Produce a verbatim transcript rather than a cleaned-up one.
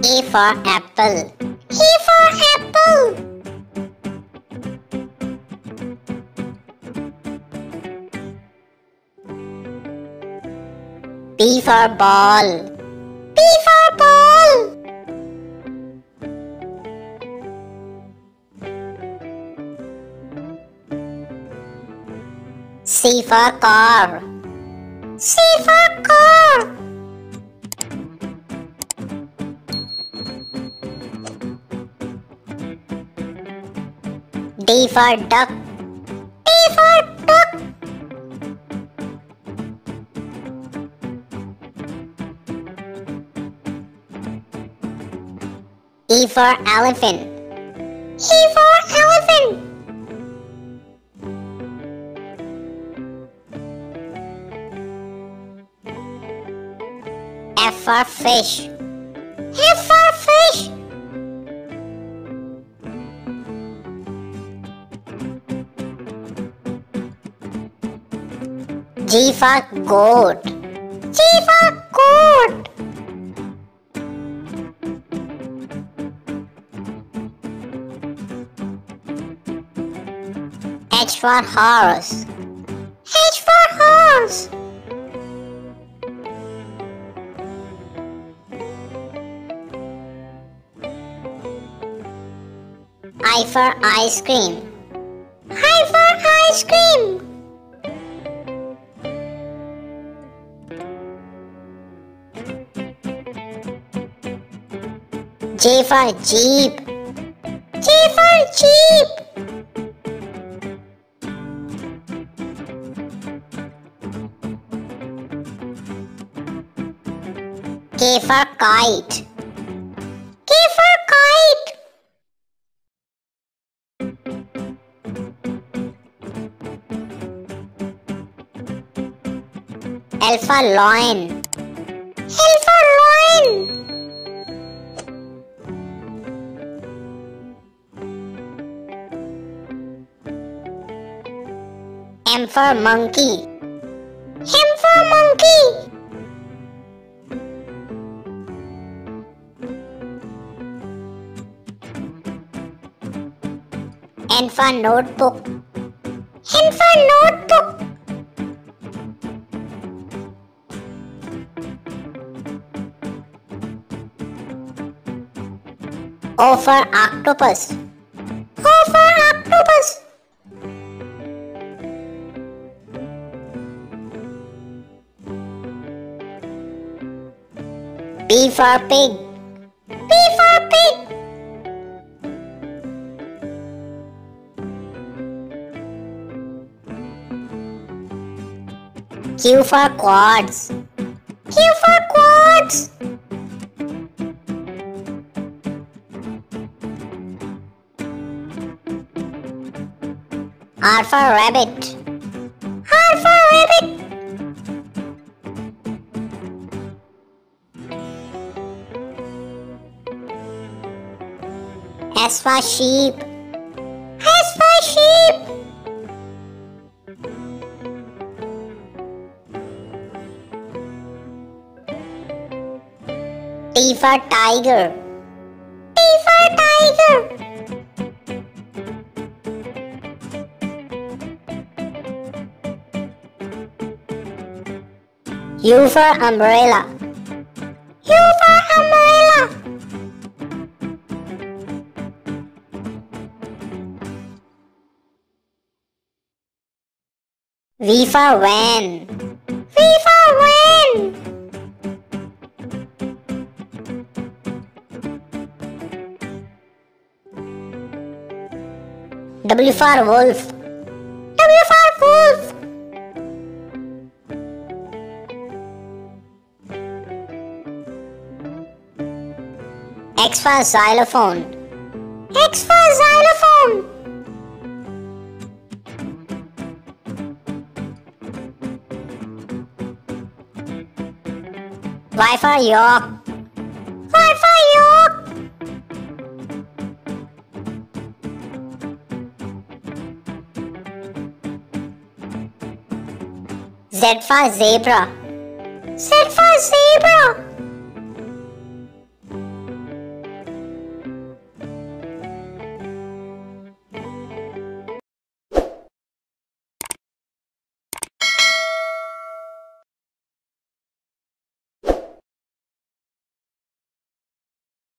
A for apple. A for apple. B for ball. B for ball. C for car. C for car. D for duck. D for duck. E for elephant. E for elephant. F for fish. F for fish. G for goat. G for goat. H for horse. H for horse. I for ice cream. I for ice cream. J for jeep. J for jeep. K for kite. K for kite. L for lion. L for lion. M for monkey. M for monkey. N for notebook. N for notebook. O for octopus. O for octopus. P for pig. P for pig. Q for quads. Q for quads. R for rabbit. R for rabbit. S for sheep. S for sheep. T for tiger. T for tiger. U for umbrella. U for umbrella. V for van. V for van. W for wolf. W for wolf. X for xylophone. X for xylophone. Y for york. Y for york. Z for zebra. Z for zebra.